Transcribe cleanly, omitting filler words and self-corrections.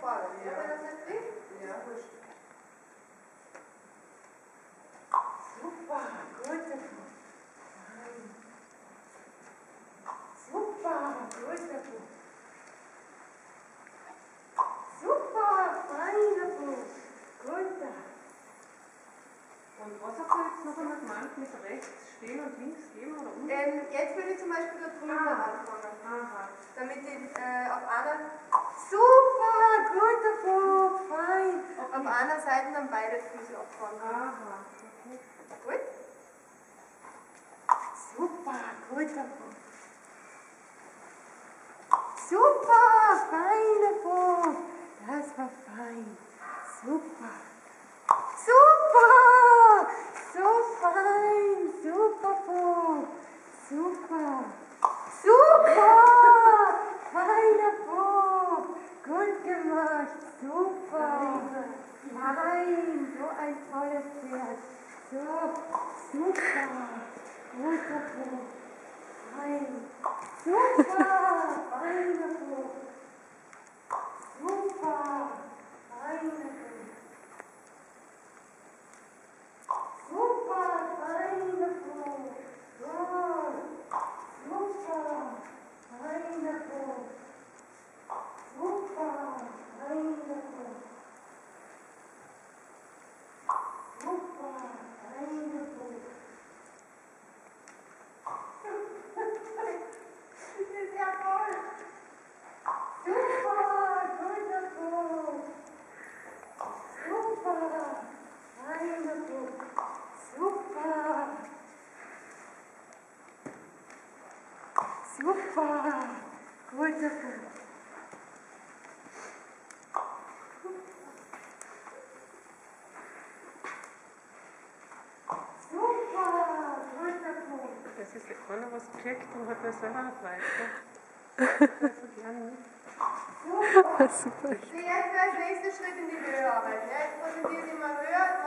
vorne. Ja. Wenn das nicht kriegt? Ja, wurscht. Super, gut davon. Super, gut davon. Super, feiner Fuß. Gut da. Und was hast du jetzt noch einmal gemeint mit rechts stehen und links geben oder unten? Jetzt würde ich zum Beispiel da drüben anfangen. Aha. Damit ich auf einer. Super, gut davon, fein. Okay. Auf einer Seite dann beide Füße abfangen. Aha, okay. Gut? Super, gut davon. Super, feiner Fuß. Das war fein. Super. Super! So fein! Super, Fuß! Super! Super! Feiner Fuß! Gut gemacht! Super! Fein! So ein tolles Pferd! So! Super! Guter Fuß! Fein! Super! Feiner Fuß! Super! Feiner Fuß! Super, feiner Fuß. Gut. Super, feiner Fuß. Super, feiner Fuß. Super, feiner Fuß. Das ist ja voll. Super, guter Fuß. Super, feiner Fuß. Super! Super! Guter Fuß! Super! Guter Fuß! Das ist einer, was checkt und hat mir selber noch weiter. Also gerne mit. Super! Super. Jetzt wäre der nächste Schritt in die Höhe arbeiten. Jetzt präsentiert immer höher.